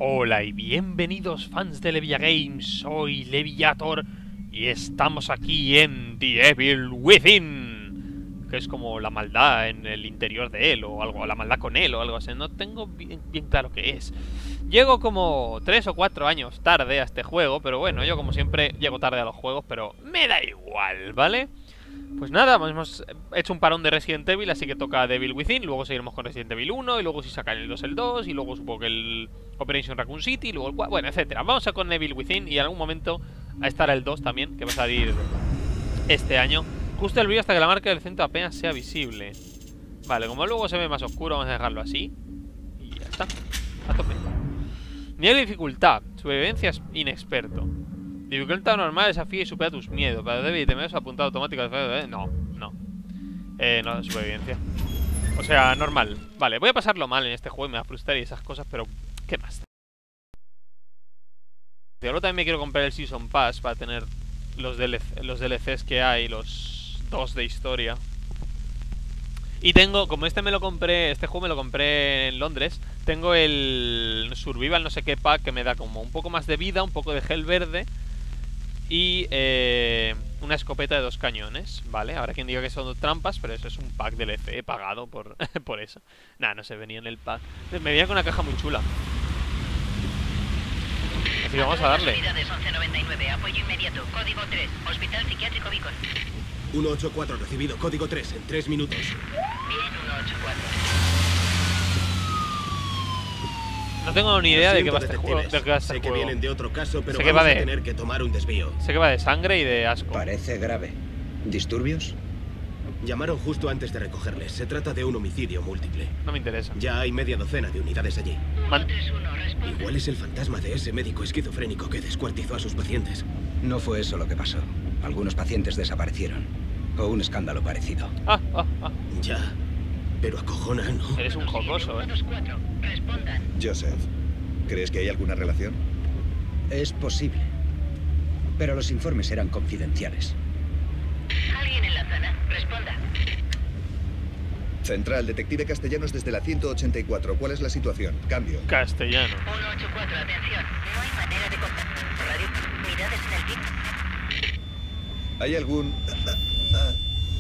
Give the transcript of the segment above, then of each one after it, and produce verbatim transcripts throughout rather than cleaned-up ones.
Hola y bienvenidos fans de Levia Games, soy Leviator y estamos aquí en The Evil Within, que es como la maldad en el interior de él o algo, la maldad con él o algo así, no tengo bien, bien claro qué es. Llego como tres o cuatro años tarde a este juego, pero bueno, yo como siempre llego tarde a los juegos, pero me da igual, ¿vale? Pues nada, hemos hecho un parón de Resident Evil, así que toca The Evil Within. Luego seguiremos con Resident Evil uno, y luego si sacan el dos, el dos, y luego supongo que el Operation Raccoon City, y luego el cuatro, bueno, etcétera. Vamos a con Evil Within y en algún momento estará el dos también, que va a salir este año. Justo el brillo hasta que la marca del centro apenas sea visible. Vale, como luego se ve más oscuro, vamos a dejarlo así. Y ya está, a tope. Nivel de dificultad, supervivencia inexperto. Dificultad normal, desafío y supera tus miedos. Para débil y temeroso apuntado automático. ¿Eh? No, no. Eh, no, supervivencia. O sea, normal. Vale, voy a pasarlo mal en este juego y me va a frustrar y esas cosas, pero ¿qué más? Y ahora también me quiero comprar el Season Pass para tener los, D L C, los D L Cs que hay, los dos de historia. Y tengo, como este me lo compré, este juego me lo compré en Londres, tengo el Survival no sé qué pack que me da como un poco más de vida, un poco de gel verde y eh, una escopeta de dos cañones, ¿vale? Habrá quien diga que son trampas, pero eso es un pack D L C, he pagado por, por eso. Nada, no se venía en el pack. Me venía con una caja muy chula. Así que vamos a darle. once noventa y nueve, apoyo inmediato, código tres, Hospital Psiquiátrico Beacon. uno ocho cuatro recibido, código tres, en tres minutos. Bien, uno ocho cuatro. No tengo ni idea de qué va este detectives. juego. De qué va este sé que juego. vienen de otro caso, pero Sé que vamos va a de- tener que tomar un desvío. Sé que va de sangre y de asco. Parece grave. ¿Disturbios? Llamaron justo antes de recogerles. Se trata de un homicidio múltiple. No me interesa. Ya hay media docena de unidades allí. Man- uno tres uno, responde. Igual es el fantasma de ese médico esquizofrénico que descuartizó a sus pacientes. No fue eso lo que pasó. Algunos pacientes desaparecieron. O un escándalo parecido. Ah, ah, ah. Ya. Pero acojona, ¿no? Eres un jocoso, uno eh. dos cuatro, respondan. Joseph, ¿crees que hay alguna relación? Es posible. Pero los informes eran confidenciales. Alguien en la zona, responda. Central, detective Castellanos desde la ciento ochenta y cuatro. ¿Cuál es la situación? Cambio. Castellano. uno ocho cuatro, atención. No hay manera de contactar. Radio, mirades en el kit. ¿Hay algún...? ah, ah,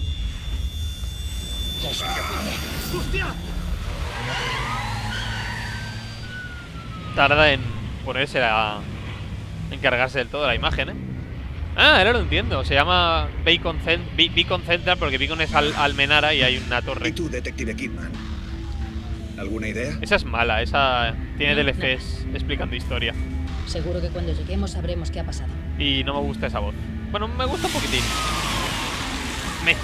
Tarda en ponerse a encargarse del todo de la imagen, ¿eh? Ah, ahora lo entiendo. Se llama Beacon, Cent Be Beacon Central porque Beacon es Al Almenara y hay una ¿Y torre. tú, detective Kidman? ¿Alguna idea? Esa es mala, esa tiene D L Cs explicando historia. Seguro que cuando lleguemos sabremos qué ha pasado. Y no me gusta esa voz. Bueno, me gusta un poquitín. Me.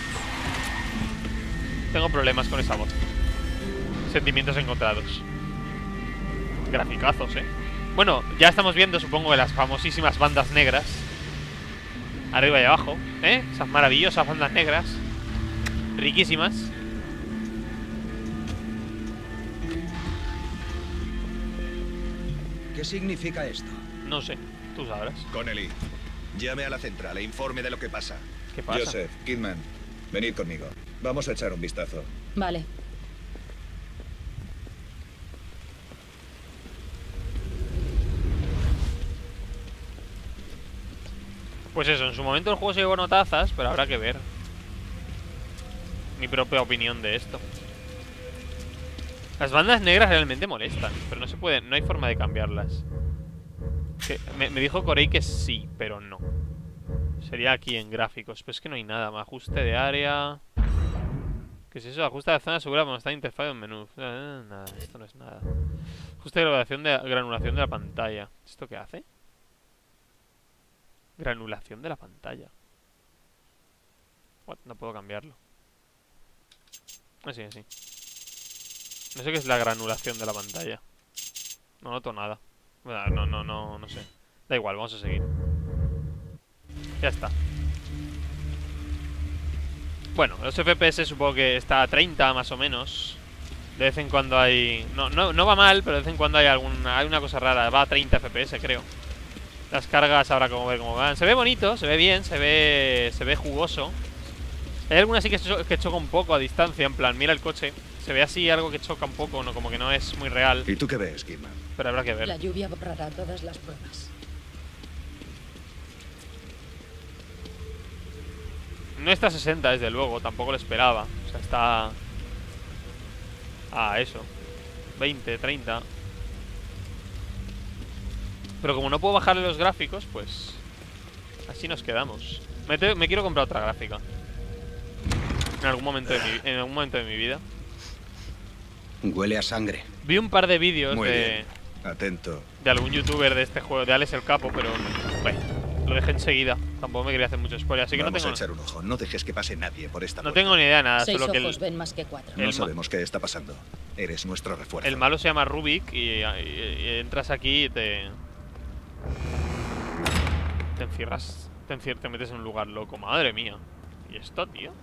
Tengo problemas con esa voz. Sentimientos encontrados. Graficazos, eh. Bueno, ya estamos viendo, supongo, las famosísimas bandas negras. Arriba y abajo, ¿eh? Esas maravillosas bandas negras. Riquísimas. ¿Qué significa esto? No sé, tú sabrás. Connelly, llame a la central e informe de lo que pasa. ¿Qué pasa? Joseph, Kidman, venid conmigo. Vamos a echar un vistazo. Vale. Pues eso, en su momento el juego se llevó notazas, pero habrá que ver mi propia opinión de esto. Las bandas negras realmente molestan, pero no se puede, no hay forma de cambiarlas. Que, me, me dijo Corey que sí, pero no. Sería aquí en gráficos, pues es que no hay nada más. Ajuste de área. ¿Qué es eso? Ajuste de zona segura cuando está en interfaz en menú. Eh, nada, esto no es nada. Ajuste de granulación de, granulación de la pantalla. ¿Esto qué hace? Granulación de la pantalla. What? No puedo cambiarlo. Así, así. No sé qué es la granulación de la pantalla. No noto nada. Bueno, no, no, no, no sé. Da igual, vamos a seguir. Ya está. Bueno, los F P S supongo que está a treinta más o menos. De vez en cuando hay... No, no, no va mal, pero de vez en cuando hay alguna hay una cosa rara. Va a treinta F P S, creo. Las cargas habrá como ver cómo van. Se ve bonito, se ve bien, se ve se ve jugoso. Hay algunas sí que, cho que choca un poco a distancia. En plan, mira el coche. Se ve así algo que choca un poco, no, como que no es muy real. ¿Y tú qué ves, Kidman? Pero habrá que ver. La lluvia borrará todas las pruebas. No está a sesenta, desde luego. Tampoco lo esperaba. O sea, está... Ah, eso. veinte, treinta. Pero como no puedo bajarle los gráficos, pues... Así nos quedamos. Me, te... Me quiero comprar otra gráfica. En algún momento de mi, en algún momento de mi vida. Huele a sangre. Vi un par de vídeos Muy de... bien. Atento. De algún youtuber de este juego, de Alex el Capo, pero... Bueno, lo dejé enseguida. Tampoco me quería hacer mucho spoiler, así que Vamos no a tengo... echar un ojo. No dejes que pase nadie por esta No puerta. tengo ni idea de nada, Seis solo que ojos el, ven más que cuatro. No el ma- sabemos qué está pasando. Eres nuestro refuerzo. el malo se llama Rubik y, y- y entras aquí y te... Te encierras... Te, encier- te metes en un lugar loco, madre mía. ¿Y esto, tío?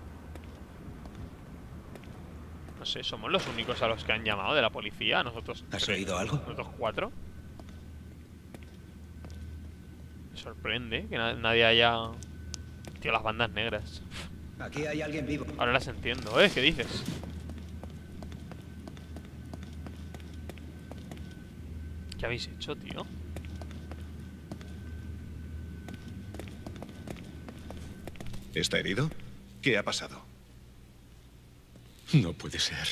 No sé, somos los únicos a los que han llamado de la policía. Nosotros... ¿Has tres. oído algo? Nosotros cuatro. Me sorprende que na- nadie haya... Tío, las bandas negras. Aquí hay alguien vivo. Ahora las entiendo, ¿eh? ¿Qué dices? ¿Qué habéis hecho, tío? ¿Está herido? ¿Qué ha pasado? No puede ser.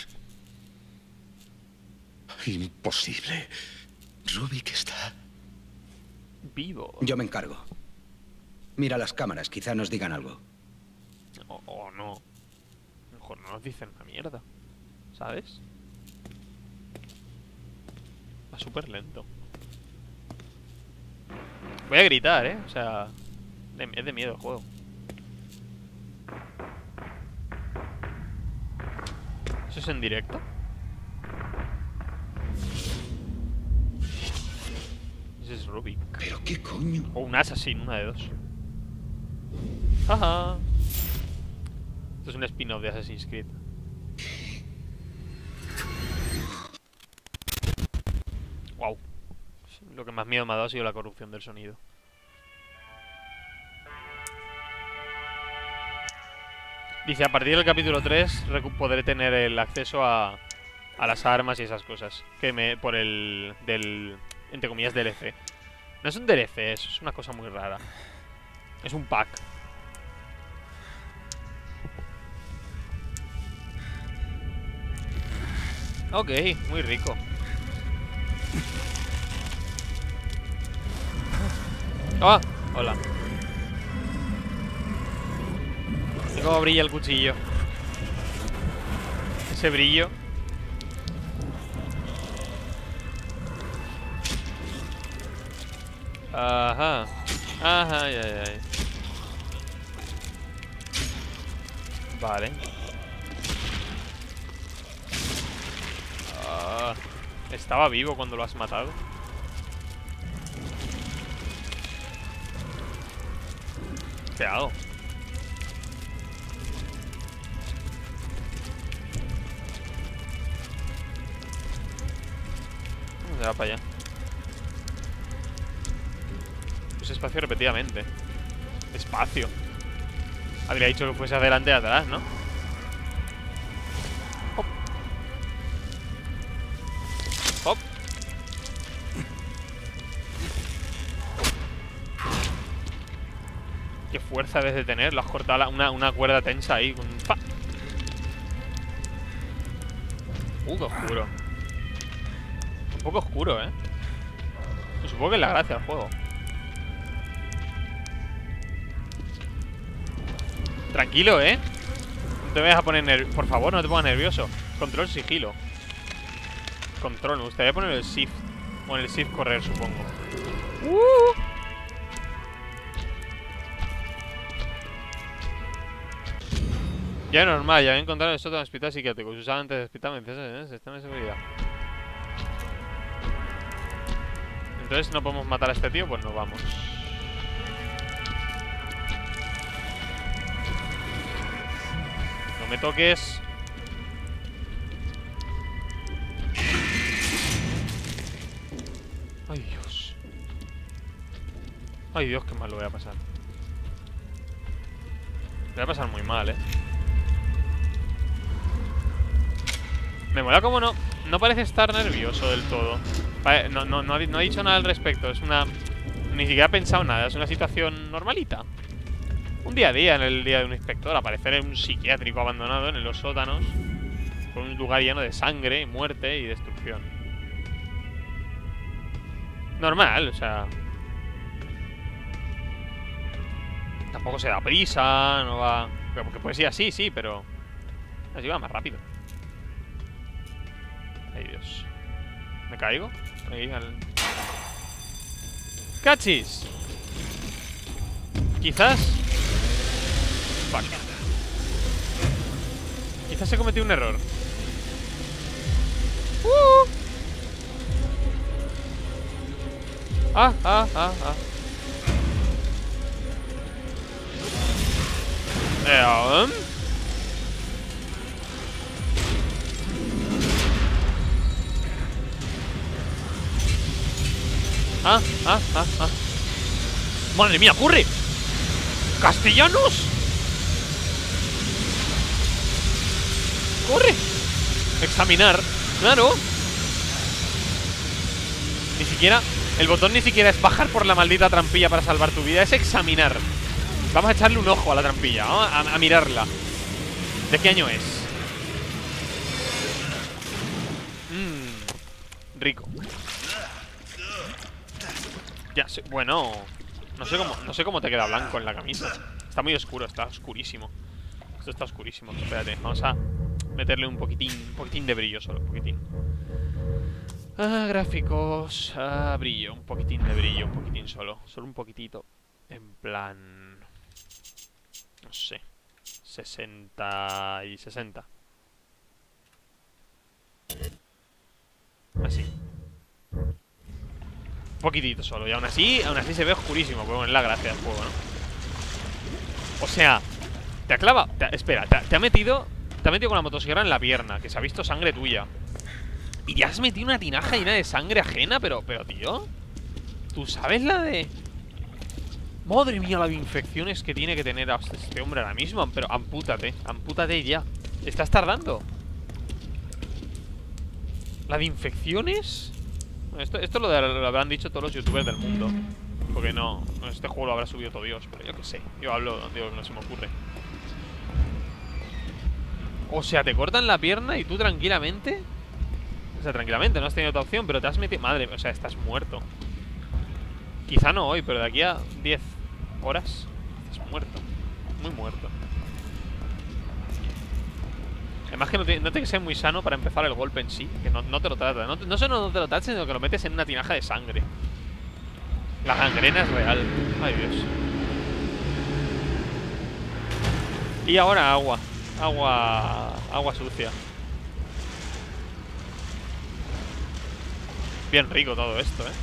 Imposible. Rubik está... Vivo. Yo me encargo. Mira las cámaras, quizá nos digan algo. O, o no. A lo mejor no nos dicen una mierda. ¿Sabes? Va súper lento. Voy a gritar, ¿eh? O sea... de- es de miedo el juego. ¿Eso es en directo? Ese es Rubik. ¿Pero qué coño? O un Assassin, una de dos. Jaja. Esto es un spin-off de Assassin's Creed. Wow. Lo que más miedo me ha dado ha sido la corrupción del sonido. Dice, a partir del capítulo tres recu- podré tener el acceso a, a las armas y esas cosas. Que me... por el... del... entre comillas, D L C. No es un D L C, es es una cosa muy rara. Es un pack. Ok, muy rico. ¡Ah! Hola. ¿Y cómo brilla el cuchillo? Ese brillo. Ajá. Ajá, ay, ay, ay. Vale. Ah, estaba vivo cuando lo has matado. ¿Qué hago? Se va para allá. Pues espacio repetidamente. Espacio. Habría dicho que fuese adelante y atrás, ¿no? Hop. Hop. Qué fuerza debes de tener. Lo has cortado la- una, una cuerda tensa ahí. Con... ¡Pa! Uh, qué oscuro. Un poco oscuro, ¿eh? Pues supongo que es la gracia del juego. Tranquilo, ¿eh? No te vayas a poner nervioso. Por favor, no te pongas nervioso. Control sigilo. Control, me gustaría poner el shift. O en el shift correr, supongo. Uh. Ya normal, ya había encontrado el sótano de hospital psiquiátrico. Se usaba antes de hospital, ¿eh? Sistema de seguridad. Entonces, ¿no podemos matar a este tío? Pues nos vamos. No me toques. Ay, Dios. Ay, Dios, qué mal lo voy a pasar. Lo voy a pasar muy mal, eh. Me mola como no. No parece estar nervioso del todo. Vale, no, no, no, ha, no ha dicho nada al respecto. Es una... Ni siquiera ha pensado nada. Es una situación normalita. Un día a día en el día de un inspector. Aparecer en un psiquiátrico abandonado en los sótanos. Con un lugar lleno de sangre, muerte y destrucción. Normal, o sea... Tampoco se da prisa, no va... Porque puede ser así, sí, pero... Así va más rápido. Ay, Dios. ¿Me caigo? Ahí al... ¡Cachis! Quizás... Fuck. Quizás he cometido un error. ¡Uh! Ah, ah, ah, ah. Eh, um. Ah, ah, ah, ah. ¡Madre mía, corre! ¡Castellanos! ¡Corre! Examinar. Claro. Ni siquiera... El botón ni siquiera es bajar por la maldita trampilla para salvar tu vida. Es examinar. Vamos a echarle un ojo a la trampilla. Vamos a, a mirarla. ¿De qué año es? Mmm. Rico. Ya sé, bueno, no sé cómo, no sé cómo te queda blanco en la camisa. Está muy oscuro, está oscurísimo. Esto está oscurísimo. Espérate, vamos a meterle un poquitín, un poquitín de brillo solo, un poquitín. Ah, gráficos, ah, brillo, un poquitín de brillo, un poquitín solo, solo un poquitito. En plan, no sé, sesenta y sesenta. Así. Un poquitito solo, y aún así, aún así se ve oscurísimo. Pues bueno, es la gracia del juego, ¿no? O sea, te ha clavado, te, espera, te, te ha metido Te ha metido con la motosierra en la pierna, que se ha visto sangre tuya. Y ya has metido una tinaja llena de sangre ajena. Pero, pero, tío, ¿tú sabes la de...? Madre mía, la de infecciones que tiene que tener este hombre ahora mismo. Pero ampútate, ampútate ya. Estás tardando. La de infecciones... Esto, esto lo, de, lo habrán dicho todos los youtubers del mundo. Porque no, este juego lo habrá subido todo Dios. Pero yo qué sé, yo hablo, digo, no se me ocurre. O sea, te cortan la pierna y tú tranquilamente... O sea, tranquilamente, no has tenido otra opción, pero te has metido... Madre, o sea, estás muerto. Quizá no hoy, pero de aquí a diez horas estás muerto. Muy muerto. Además que no, te, no tiene que ser muy sano para empezar el golpe en sí. Que no, no te lo trata. No, no solo no te lo trata, sino que lo metes en una tinaja de sangre. La gangrena es real. Ay, Dios. Y ahora agua. Agua... Agua sucia. Bien rico todo esto, ¿eh?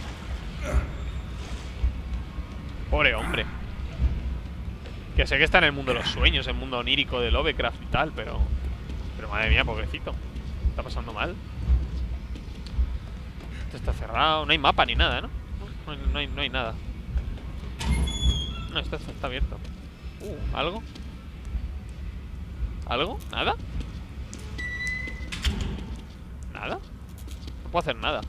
Pobre hombre. Que sé que está en el mundo de los sueños, el mundo onírico de Lovecraft y tal, pero... Pero madre mía, pobrecito. Está pasando mal. Esto está cerrado. No hay mapa ni nada, ¿no? No, no, no, hay, no hay nada. No, esto está abierto. Uh, ¿algo? ¿Algo? ¿Nada? ¿Nada? No puedo hacer nada.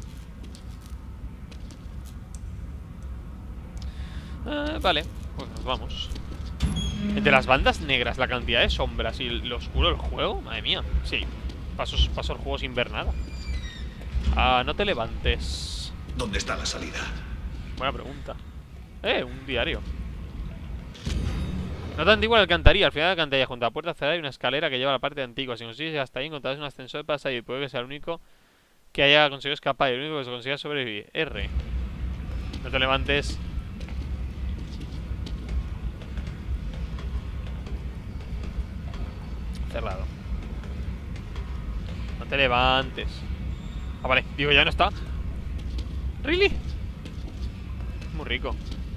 Eh, vale, pues nos vamos. Entre las bandas negras, la cantidad de sombras y lo oscuro del juego, madre mía. Sí, paso, paso el juego sin ver nada. Ah, no te levantes. ¿Dónde está la salida? Buena pregunta. Eh, un diario. Nota antigua de alcantarilla. Al final de la alcantarilla, junto a la puerta cerrada, hay una escalera que lleva a la parte antigua. Si consigues hasta ahí, encontrarás un ascensor para salir. Puede que sea el único que haya conseguido escapar y el único que se consiga sobrevivir. R. No te levantes. Cerrado. No te levantes. Ah, vale. Digo, ya no está. ¿Really? Muy rico.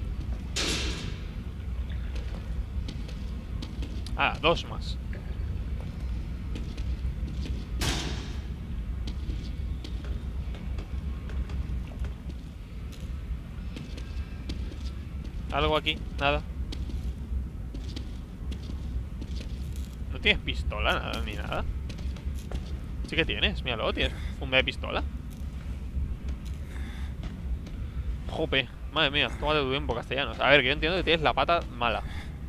Ah, dos más. ¿Algo aquí? Nada. ¿No tienes pistola nada, ni nada? Sí que tienes, míralo, tienes funda de pistola. Jope, madre mía, tómate tu tiempo, castellanos. A ver, que yo entiendo que tienes la pata mala.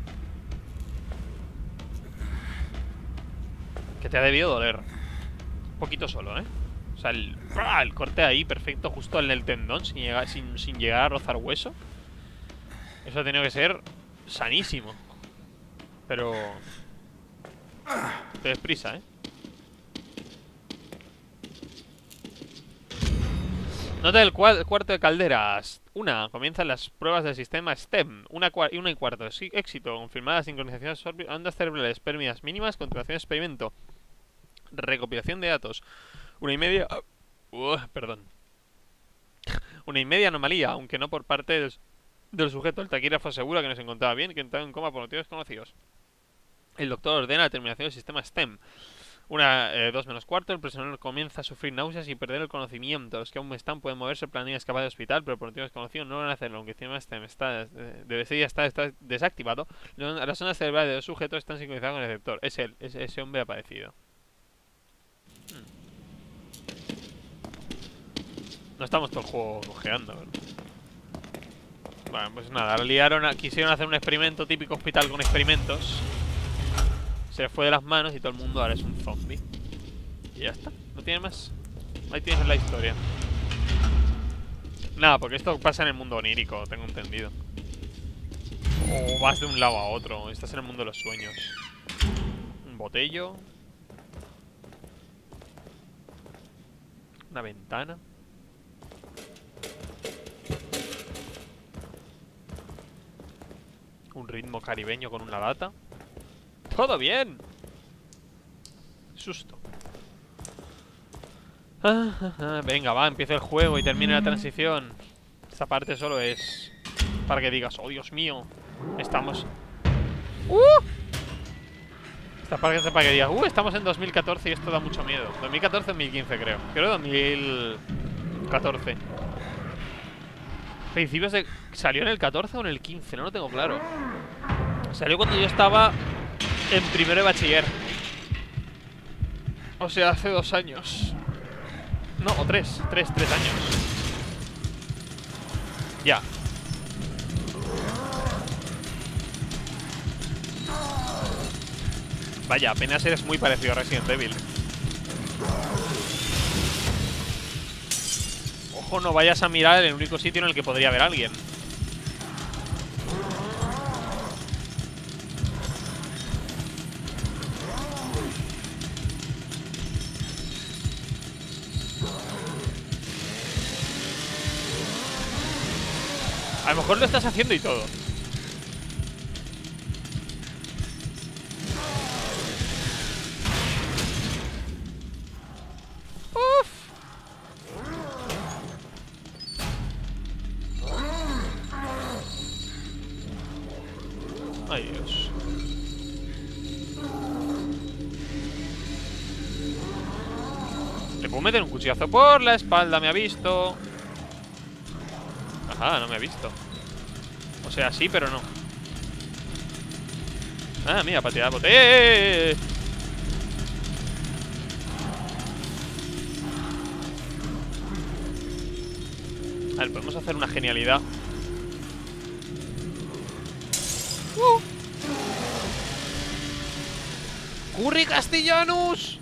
Que te ha debido doler. Un poquito solo, ¿eh? O sea, el, el corte ahí perfecto, justo en el tendón, sin llegar, sin, sin llegar a rozar hueso. Eso ha tenido que ser sanísimo. Pero... te des prisa, ¿eh? Nota del cuarto de calderas. Una, comienzan las pruebas del sistema STEM. Una, una y cuarto. Sí, éxito. Confirmada sincronización de ondas cerebrales pérdidas mínimas. Continuación de experimento. Recopilación de datos. Una y media... Uh, perdón. Una y media anomalía, aunque no por parte del, del sujeto. El taquígrafo asegura que no se encontraba bien y que entraba en coma por motivos desconocidos. El doctor ordena la terminación del sistema STEM. Una, eh, dos menos cuarto, el prisionero comienza a sufrir náuseas y perder el conocimiento. Los que aún están pueden moverse, planean escapar del hospital, pero por motivos desconocidos no van a hacerlo. Aunque el sistema STEM está, eh, debe ser ya está, está desactivado, las zonas cerebrales de los sujetos están sincronizadas con el receptor. Es él, es, ese hombre ha aparecido. Hmm. No estamos todo el juego cojeando, ¿verdad? Bueno, pues nada, liaron a, quisieron hacer un experimento, típico hospital con experimentos. Se fue de las manos y todo el mundo ahora es un zombie. Y ya está, no tiene más. Ahí tienes la historia. Nada, porque esto pasa en el mundo onírico, tengo entendido. O vas de un lado a otro, estás en el mundo de los sueños. Un botello. Una ventana. Un ritmo caribeño con una lata. ¡Todo bien! Susto. Ah, ah, ah. Venga, va, empieza el juego y termina la transición. Esta parte solo es para que digas, oh Dios mío, estamos... ¡Uh! Esta parte es para que digas, uh, estamos en dos mil catorce y esto da mucho miedo. dos mil catorce o dos mil quince creo. Creo dos mil catorce. Principios de... ¿Salió en el catorce o en el quince? No lo tengo claro. Salió cuando yo estaba en primero de bachiller. O sea, hace dos años. No, o tres, tres, tres años. Ya. Vaya, apenas eres muy parecido a Resident Evil. Ojo, no vayas a mirar el único sitio en el que podría haber alguien. A lo mejor lo estás haciendo y todo. Uf. Ay, Dios. Le puedo meter un cuchillazo por la espalda, me ha visto. Ajá, no me ha visto. O sea, sí, pero no. Ah, mira, para tirar bote. ¡Eh! A ver, podemos hacer una genialidad. ¡Uh! ¡Curry Castellanos!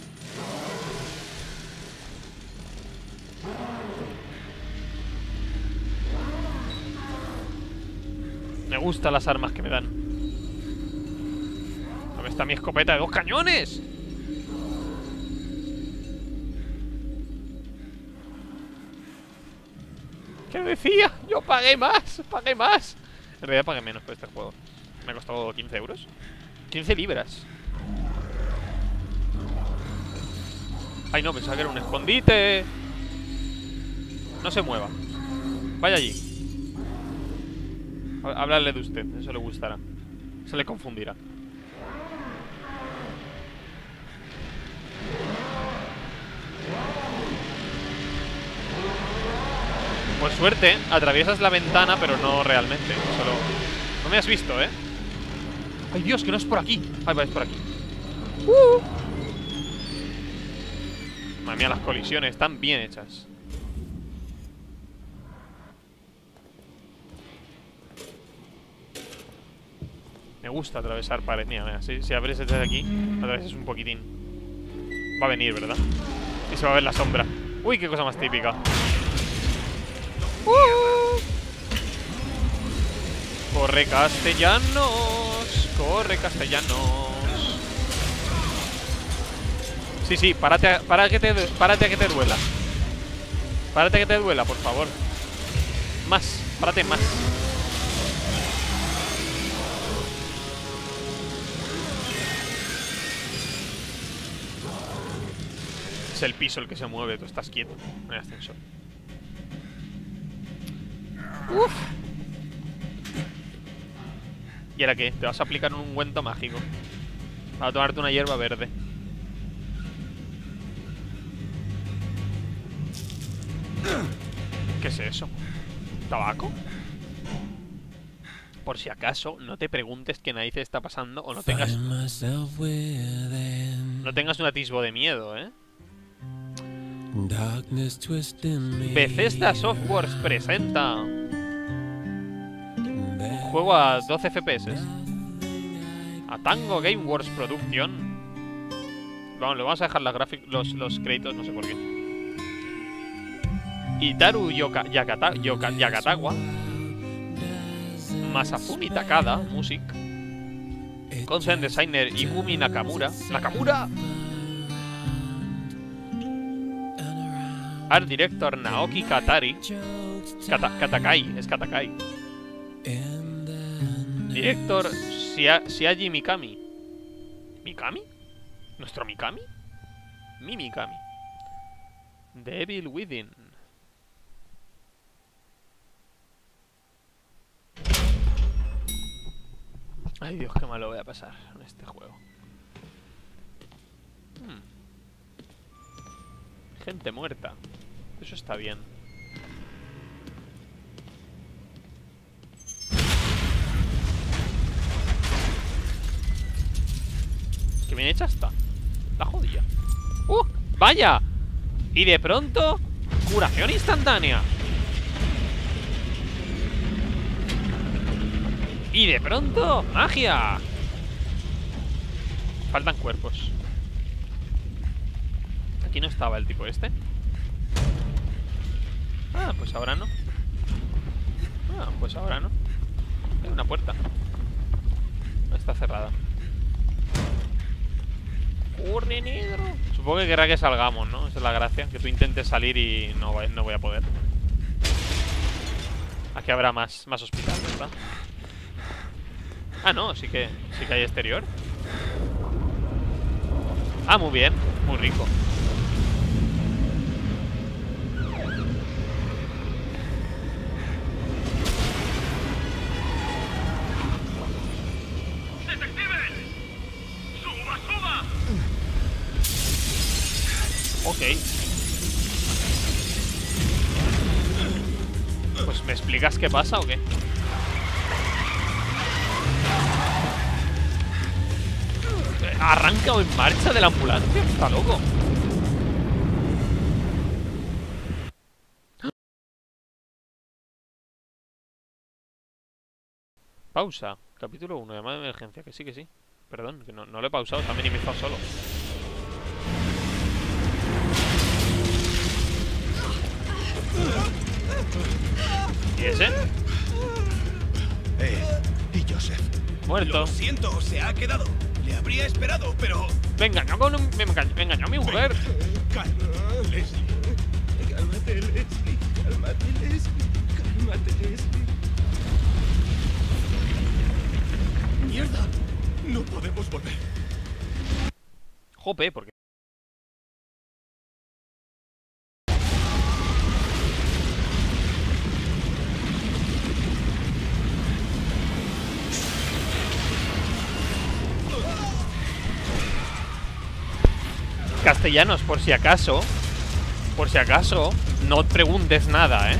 Me gustan las armas que me dan. ¿Dónde está mi escopeta de dos cañones? ¿Qué decía? Yo pagué más, pagué más. En realidad pagué menos por este juego. Me ha costado quince euros. quince libras. Ay, no, pensaba que era un escondite. No se mueva. Vaya allí. Hablarle de usted, eso le gustará. Se le confundirá. Por suerte, atraviesas la ventana, pero no realmente. Solo... No me has visto, ¿eh? ¡Ay, Dios, que no es por aquí! ¡Ay, va, es por aquí! ¡Uh! Madre mía, las colisiones están bien hechas. Me gusta atravesar pared. Mira, mira, si, si abres desde aquí, atravesas un poquitín. Va a venir, ¿verdad? Y se va a ver la sombra. Uy, qué cosa más típica. ¡Uh! Corre, castellanos. Corre, castellanos. Sí, sí, párate a, para que te, párate a que te duela. Párate a que te duela, por favor. Más, párate más. Es el piso el que se mueve, tú estás quieto. No hay ascensor. Uf. ¿Y ahora qué? Te vas a aplicar un ungüento mágico para tomarte una hierba verde. ¿Qué es eso? ¿Tabaco? Por si acaso, no te preguntes qué narices está pasando o no tengas... No tengas un atisbo de miedo, ¿eh? Bethesda Softworks presenta un juego a doce F P S. A Tango Gameworks Production. Vamos, le vamos a dejar las los, los créditos, no sé por qué. Itaru Yoka, Yakata, Yoka, Yakatawa, Masafumi Takada, Music, Concept Designer Ikumi Nakamura, Nakamura, Art Director Naoki Katari, Kata, Katakai, es Katakai, Director Shia, Shiaji Mikami, ¿Mikami? ¿Nuestro Mikami? Mi Mikami. The Evil Within. Ay, Dios, qué malo voy a pasar en este juego. Hmm. Gente muerta. Eso está bien. Qué bien hecha está. La jodilla. ¡Uh! ¡Vaya! Y de pronto, curación instantánea. Y de pronto, magia. Faltan cuerpos. Aquí no estaba el tipo este. Ah, pues ahora no. Ah, pues ahora no. Hay una puerta. Está cerrada. Corre, negro. Supongo que querrá que salgamos, ¿no? Esa es la gracia. Que tú intentes salir y no, no voy a poder. Aquí habrá más, más hospital, ¿verdad? Ah, no, sí que, sí que hay exterior. Ah, muy bien, muy rico. ¡Suba, suba! Ok. Pues, ¿me explicas qué pasa o qué? ¿Arranca o en marcha de la ambulancia? Está loco. Pausa. Capítulo uno. Llamada de emergencia. Que sí, que sí. Perdón, que no, no lo he pausado. También he empezado solo. ¿Y ese? Eh, y Joseph. Muerto. Lo siento, se ha quedado. Le habría esperado, pero... Me engañó con un... Me engañó, me engañó a mi mujer. Calma, Leslie. Cálmate, Leslie. Cálmate, Leslie. Cálmate, Leslie. ¡Mierda! No podemos volver. Jope, porque... Castellanos, por si acaso. Por si acaso, no preguntes nada, ¿eh?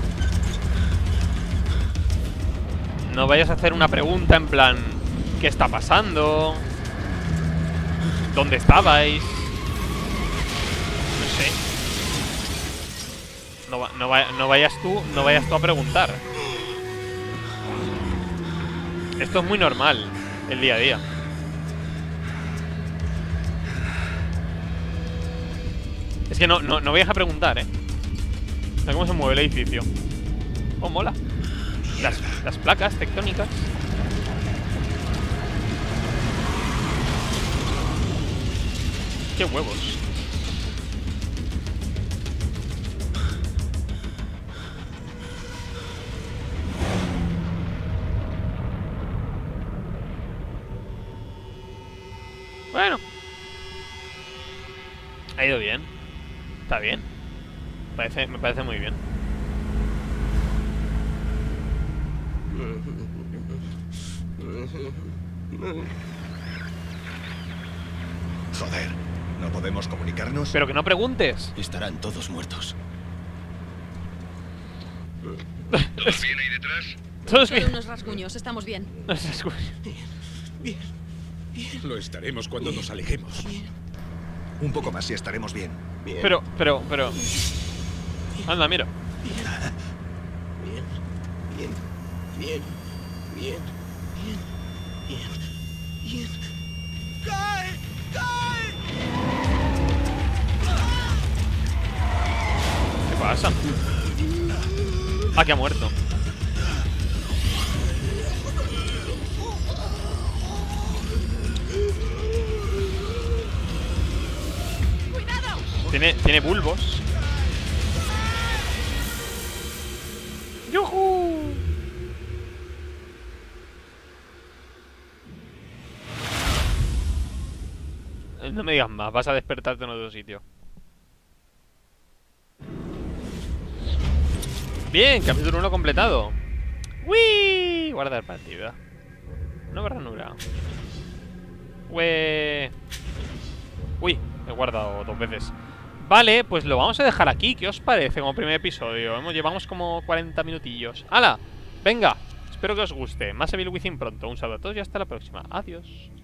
No vayas a hacer una pregunta en plan... ¿Qué está pasando? ¿Dónde estabais? No sé. No, va, no, va, no vayas tú, no vayas tú a preguntar. Esto es muy normal. el día a día. Es que no, no, no voy a dejar preguntar, ¿eh? Mira cómo se mueve el edificio. Oh, mola. Las, las placas tectónicas. Qué huevos. Bueno. Ha ido bien. Está bien. Parece, me parece muy bien. Joder, ¿no podemos comunicarnos? Pero que no preguntes. Estarán todos muertos. ¿Todos bien ahí detrás? Todos Solo bien. unos rasguños, estamos bien. Bien. Lo estaremos cuando nos alejemos. Un poco más y estaremos bien. Pero, pero, pero. Anda, mira. Bien, bien, bien, bien, bien, bien. ¡Cae! ¡Cae! ¿Qué pasa? Ah, que ha muerto. Tiene, tiene bulbos. ¡Yujú! No me digas más, vas a despertarte en otro sitio. Bien, capítulo uno completado. ¡Uy! Guardar partida. Nueva ranura. ¡Ue! Uy, he guardado dos veces. Vale, pues lo vamos a dejar aquí. ¿Qué os parece como primer episodio? Hemos, llevamos como cuarenta minutillos. ¡Hala! Venga, espero que os guste. Más Evil Within pronto. Un saludo a todos y hasta la próxima. Adiós.